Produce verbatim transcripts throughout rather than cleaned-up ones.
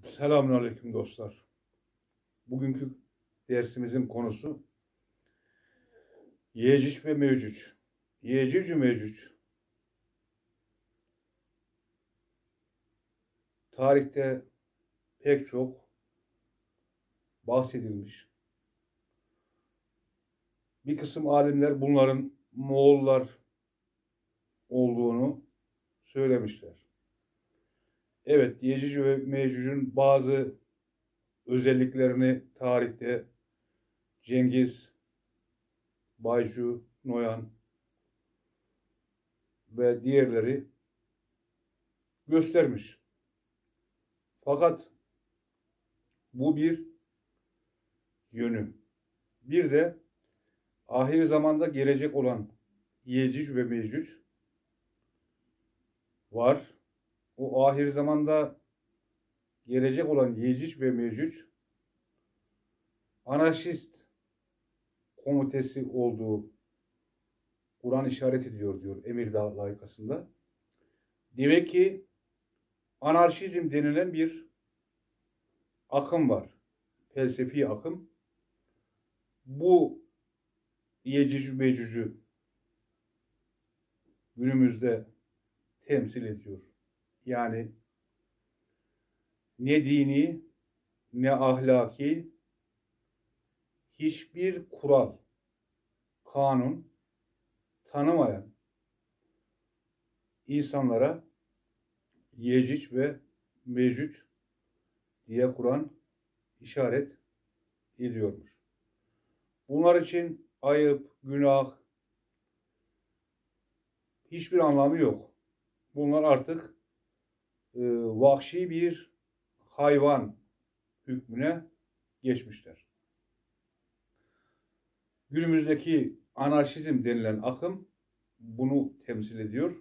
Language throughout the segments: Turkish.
Selamünaleyküm dostlar. Bugünkü dersimizin konusu Yecüc ve Mecüc. Yecüc ve Mecüc tarihte pek çok bahsedilmiş. Bir kısım alimler bunların Moğollar olduğunu söylemişler. Evet, Yecüc ve Mecüc'ün bazı özelliklerini tarihte Cengiz, Baycu, Noyan ve diğerleri göstermiş. Fakat bu bir yönü. Bir de ahir zamanda gelecek olan Yecüc ve Mecüc var. O ahir zamanda gelecek olan Yecüc ve Mecüc anarşist komitesi olduğu Kur'an işaret ediyor diyor Emirdağ layıkasında. Demek ki anarşizm denilen bir akım var. Felsefi akım. Bu Yecüc Mecüc'ü günümüzde temsil ediyor. Yani ne dini ne ahlaki hiçbir kural, kanun tanımayan insanlara Yecüc ve Mecüc diye Kur'an işaret ediyormuş. Bunlar için ayıp, günah hiçbir anlamı yok. Bunlar artık e, vahşi bir hayvan hükmüne geçmişler. Günümüzdeki anarşizm denilen akım bunu temsil ediyor.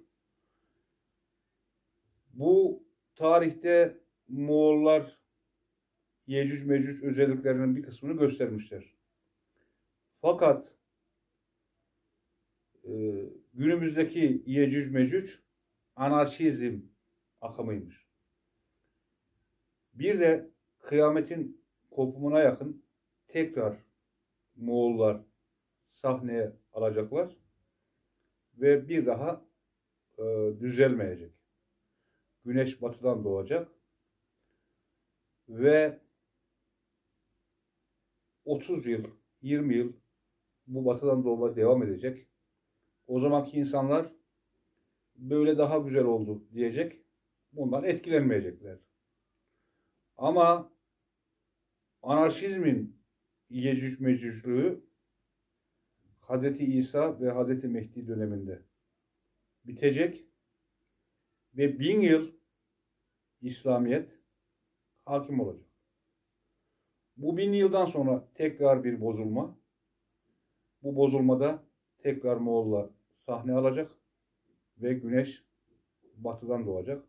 Bu tarihte Moğollar Yecüc Mecüc özelliklerinin bir kısmını göstermişler. Fakat e, günümüzdeki Yecüc Mecüc anarşizm akımıymış. Bir de kıyametin kopumuna yakın tekrar Moğollar sahneye alacaklar ve bir daha e, düzelmeyecek. Güneş batıdan doğacak ve otuz yıl, yirmi yıl bu batıdan doğma devam edecek. O zamanki insanlar böyle daha güzel oldu diyecek. Bundan etkilenmeyecekler. Ama anarşizmin Yecüc Mecüclüğü Hazreti İsa ve Hazreti Mehdi döneminde bitecek ve bin yıl İslamiyet hakim olacak. Bu bin yıldan sonra tekrar bir bozulma. Bu bozulmada tekrar Moğollar sahne alacak ve güneş batıdan doğacak.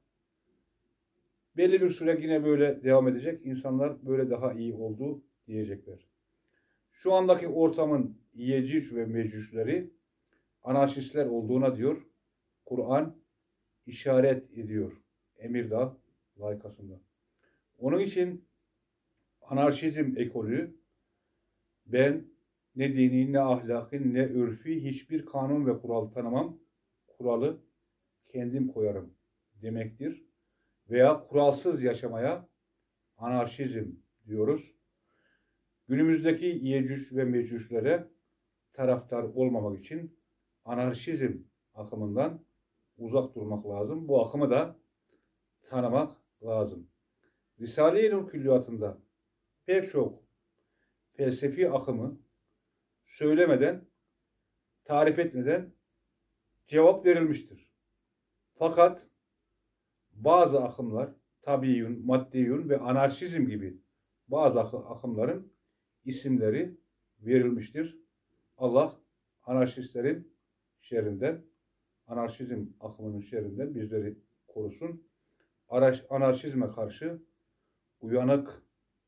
Belli bir süre yine böyle devam edecek. İnsanlar böyle daha iyi oldu diyecekler. Şu andaki ortamın Yecüc ve Mecücleri anarşistler olduğuna diyor Kur'an işaret ediyor Emirdağ layıkasında. Onun için anarşizm ekolü ben ne dini ne ahlaki ne örfi hiçbir kanun ve kural tanımam. Kuralı kendim koyarım demektir. Veya kuralsız yaşamaya anarşizm diyoruz. Günümüzdeki Yecüc ve Mecüclere taraftar olmamak için anarşizm akımından uzak durmak lazım. Bu akımı da tanımak lazım. Risale-i Nur Külliyatı'nda pek çok felsefi akımı söylemeden, tarif etmeden cevap verilmiştir. Fakat bazı akımlar, tabiiyun, maddiyun ve anarşizm gibi bazı akımların isimleri verilmiştir. Allah anarşistlerin şerrinden, anarşizm akımının şerrinden bizleri korusun. Anarşizme karşı uyanık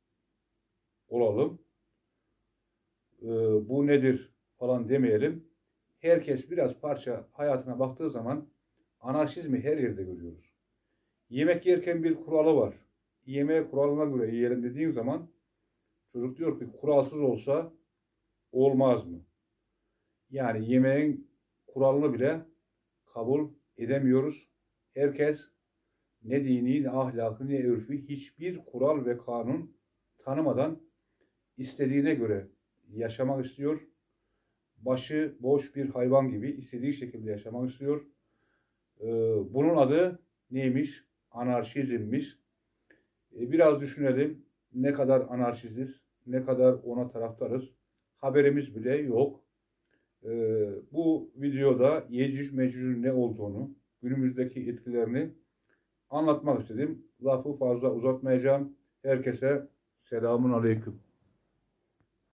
olalım. Ee, bu nedir falan demeyelim. Herkes biraz parça hayatına baktığı zaman anarşizmi her yerde görüyoruz. Yemek yerken bir kuralı var. yemeğe kuralına göre yiyelim dediğin zaman çocuk diyor ki kuralsız olsa olmaz mı? Yani yemeğin kuralını bile kabul edemiyoruz. Herkes ne dini, ne ahlakı, ne örfü hiçbir kural ve kanun tanımadan istediğine göre yaşamak istiyor. Başı boş bir hayvan gibi istediği şekilde yaşamak istiyor. Ee, bunun adı neymiş? Anarşizmmiş. Ee, biraz düşünelim. Ne kadar anarşiziz, ne kadar ona taraftarız. Haberimiz bile yok. Ee, bu videoda Yecüc Mecüc'ün ne olduğunu, günümüzdeki etkilerini anlatmak istedim. Lafı fazla uzatmayacağım. Herkese selamun aleyküm.